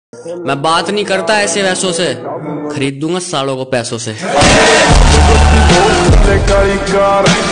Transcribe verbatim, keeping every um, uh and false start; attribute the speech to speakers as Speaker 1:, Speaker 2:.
Speaker 1: मैं बात नहीं करता ऐसे वैसों से, खरीद दूंगा सालों को पैसों से।